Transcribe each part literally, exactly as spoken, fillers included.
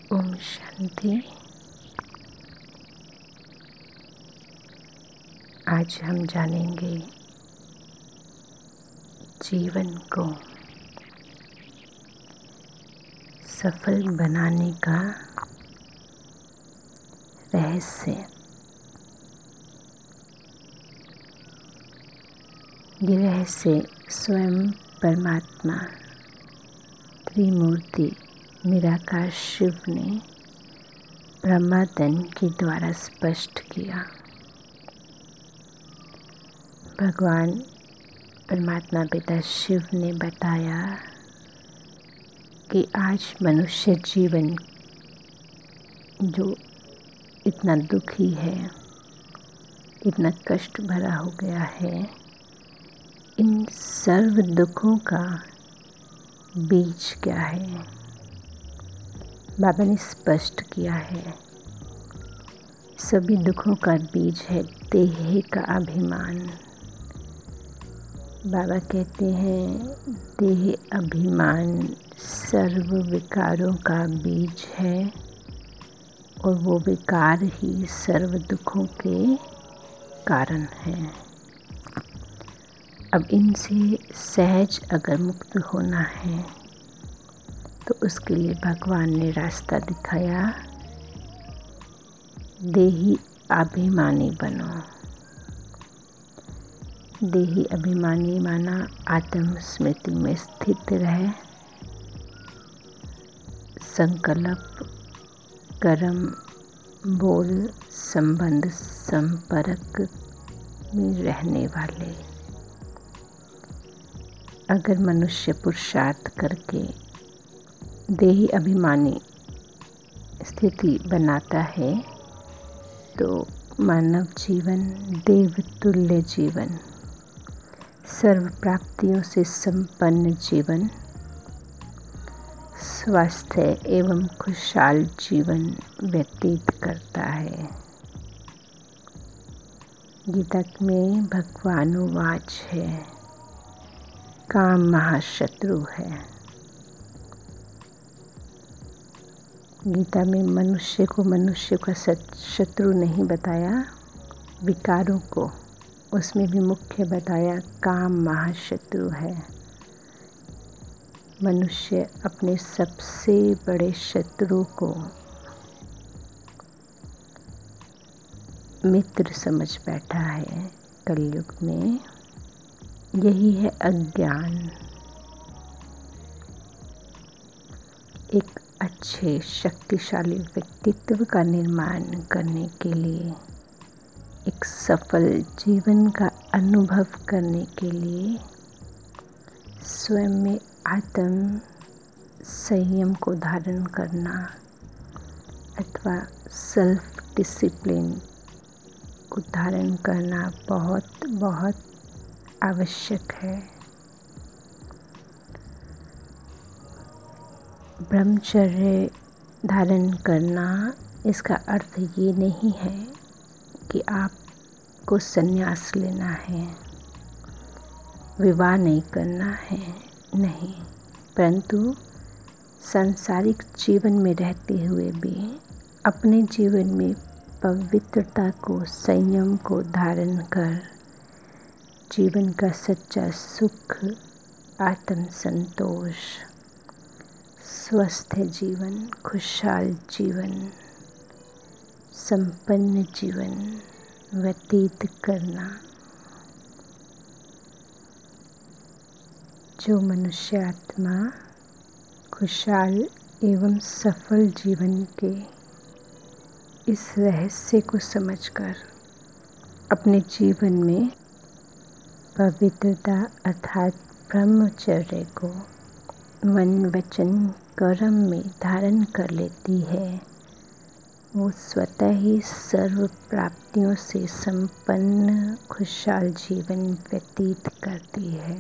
ओम शांति। आज हम जानेंगे जीवन को सफल बनाने का रहस्य। ये रहस्य स्वयं परमात्मा त्रिमूर्ति निराकार शिव ने ब्रह्मादन के द्वारा स्पष्ट किया। भगवान परमात्मा पिता शिव ने बताया कि आज मनुष्य जीवन जो इतना दुखी है, इतना कष्ट भरा हो गया है, इन सर्व दुखों का बीज क्या है। बाबा ने स्पष्ट किया है, सभी दुखों का बीज है देह का अभिमान। बाबा कहते हैं देह अभिमान सर्व विकारों का बीज है और वो विकार ही सर्व दुखों के कारण है। अब इनसे सहज अगर मुक्त होना है तो उसके लिए भगवान ने रास्ता दिखाया, देही अभिमानी बनो। देही अभिमानी माना आत्म स्मृति में स्थित रहे, संकल्प कर्म बोल संबंध संपर्क में रहने वाले। अगर मनुष्य पुरुषार्थ करके देही अभिमानी स्थिति बनाता है तो मानव जीवन देवतुल्य जीवन, सर्व प्राप्तियों से संपन्न जीवन, स्वस्थ एवं खुशहाल जीवन व्यतीत करता है। गीता में भगवान वाच है, काम महाशत्रु है। गीता में मनुष्य को मनुष्य का शत्रु नहीं बताया, विकारों को उसमें भी मुख्य बताया, काम महाशत्रु है। मनुष्य अपने सबसे बड़े शत्रु को मित्र समझ बैठा है। कलयुग में यही है अज्ञान। एक अच्छे शक्तिशाली व्यक्तित्व का निर्माण करने के लिए, एक सफल जीवन का अनुभव करने के लिए स्वयं में आत्म संयम को धारण करना अथवा सेल्फ डिसिप्लिन को धारण करना बहुत बहुत आवश्यक है। ब्रह्मचर्य धारण करना इसका अर्थ ये नहीं है कि आपको संन्यास लेना है, विवाह नहीं करना है, नहीं, परंतु सांसारिक जीवन में रहते हुए भी अपने जीवन में पवित्रता को, संयम को धारण कर जीवन का सच्चा सुख, आत्म संतोष, स्वस्थ जीवन, खुशहाल जीवन, संपन्न जीवन व्यतीत करना। जो मनुष्य आत्मा खुशहाल एवं सफल जीवन के इस रहस्य को समझकर अपने जीवन में पवित्रता अर्थात ब्रह्मचर्य को मन वचन कर्म में धारण कर लेती है, वो स्वतः ही सर्व प्राप्तियों से संपन्न खुशहाल जीवन व्यतीत करती है।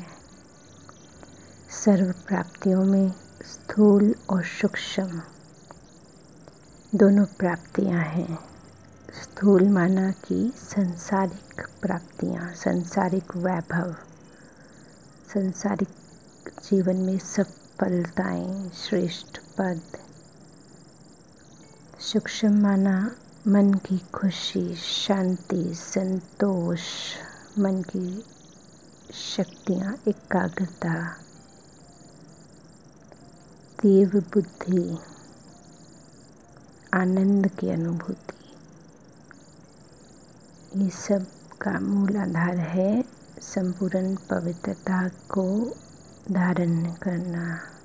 सर्व प्राप्तियों में स्थूल और सूक्ष्म दोनों प्राप्तियां हैं। स्थूल माना कि संसारिक प्राप्तियां, संसारिक वैभव, संसारिक जीवन में सफलताएं, श्रेष्ठ पद, सूक्ष्म माना मन की खुशी, शांति, संतोष, मन की शक्तियाँ, एकाग्रता, तीव्र बुद्धि, आनंद की अनुभूति, ये सब का मूल आधार है संपूर्ण पवित्रता को धारण करना,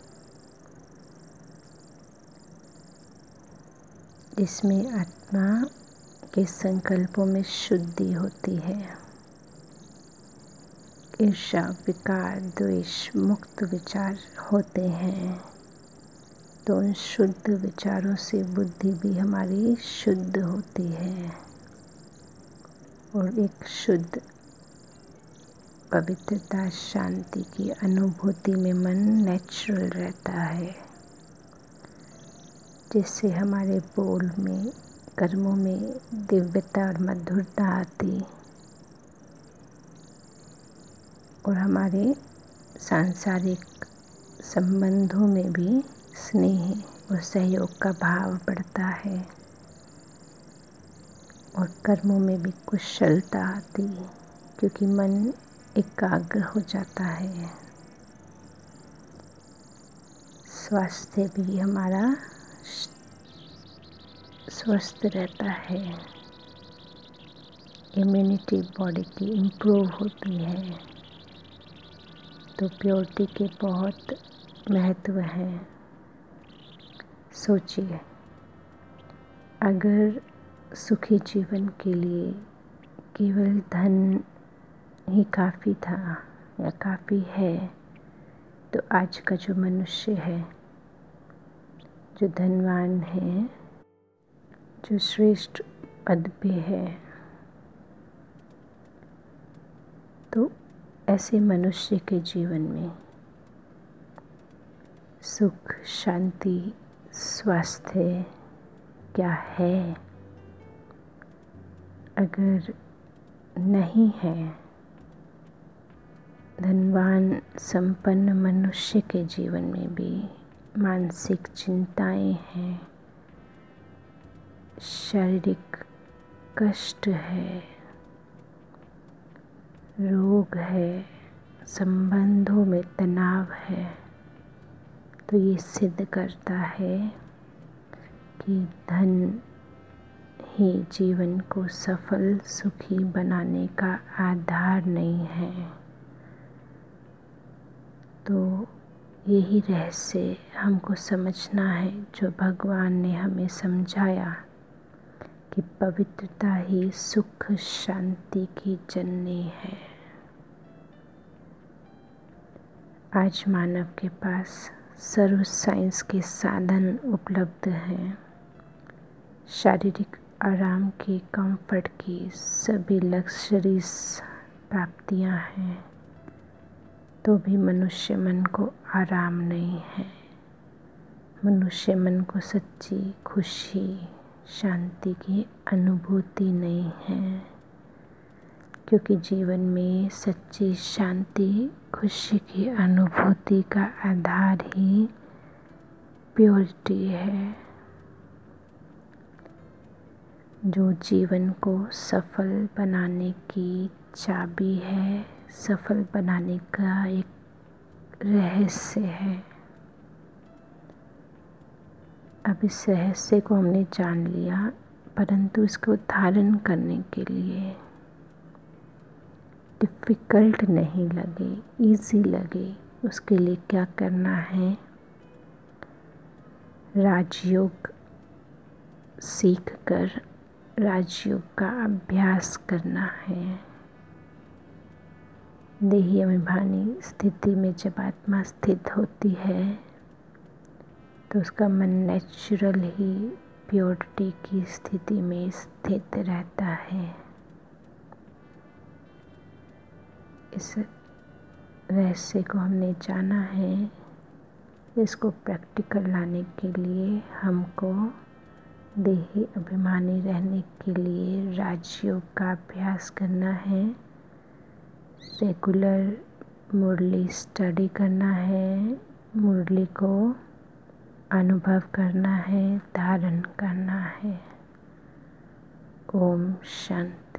जिसमें आत्मा के संकल्पों में शुद्धि होती है। ईर्ष्या, विकार, द्वेष मुक्त विचार होते हैं, तो उन शुद्ध विचारों से बुद्धि भी हमारी शुद्ध होती है और एक शुद्ध पवित्रता, शांति की अनुभूति में मन नेचुरल रहता है, जिससे हमारे बोल में, कर्मों में दिव्यता और मधुरता आती और हमारे सांसारिक संबंधों में भी स्नेह और सहयोग का भाव बढ़ता है और कर्मों में भी कुशलता आती, क्योंकि मन एकाग्र हो जाता है। स्वास्थ्य भी हमारा स्वस्थ रहता है, इम्यूनिटी बॉडी की इम्प्रूव होती है। तो प्योरिटी के बहुत महत्व है। सोचिए, अगर सुखी जीवन के लिए केवल धन ही काफ़ी था या काफ़ी है, तो आज का जो मनुष्य है, जो धनवान है, जो श्रेष्ठ पद पे है, तो ऐसे मनुष्य के जीवन में सुख, शांति, स्वास्थ्य क्या है? अगर नहीं है, धनवान संपन्न मनुष्य के जीवन में भी मानसिक चिंताएं हैं, शारीरिक कष्ट है, रोग है, संबंधों में तनाव है, तो ये सिद्ध करता है कि धन ही जीवन को सफल, सुखी बनाने का आधार नहीं है। तो यही रहस्य हमको समझना है, जो भगवान ने हमें समझाया कि पवित्रता ही सुख शांति की जननी है। आज मानव के पास सर्व साइंस के साधन उपलब्ध हैं, शारीरिक आराम की, कंफर्ट की सभी लग्जरीज प्राप्तियां हैं, तो भी मनुष्य मन को आराम नहीं है। मनुष्य मन को सच्ची खुशी, शांति की अनुभूति नहीं है, क्योंकि जीवन में सच्ची शांति, खुशी की अनुभूति का आधार ही प्योरिटी है, जो जीवन को सफल बनाने की चाबी है, सफल बनाने का एक रहस्य है। अब इस रहस्य को हमने जान लिया, परंतु इसको धारण करने के लिए डिफ़िकल्ट नहीं लगे, इजी लगे, उसके लिए क्या करना है? राजयोग सीख कर राजयोग का अभ्यास करना है। देही अभिमानी स्थिति में जब आत्मा स्थित होती है, तो उसका मन नेचुरल ही प्योरिटी की स्थिति में स्थित रहता है। इस रहस्य को हमने जाना है। इसको प्रैक्टिकल लाने के लिए हमको देही अभिमानी रहने के लिए राजयोग का अभ्यास करना है, रेगुलर मुरली स्टडी करना है, मुरली को अनुभव करना है, धारण करना है। ओम शांति।